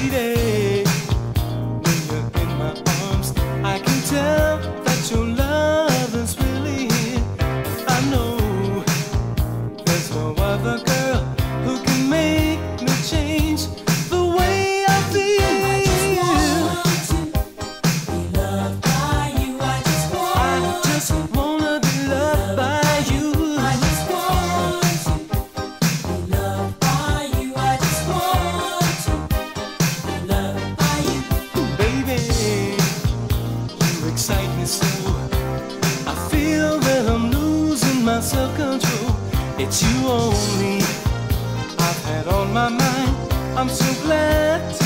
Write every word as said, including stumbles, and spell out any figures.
lady. When you're in my arms, I can tell that your love is really here. I know there's no other girl who can make me change the way I feel. I just want to be loved by you. I just want I just wanna be loved by you. I just want to be loved by you. I just want to be loved by you. Baby, you excite me so. I feel that I'm losing my self-control. It's you only I've had on my mind. I'm so glad to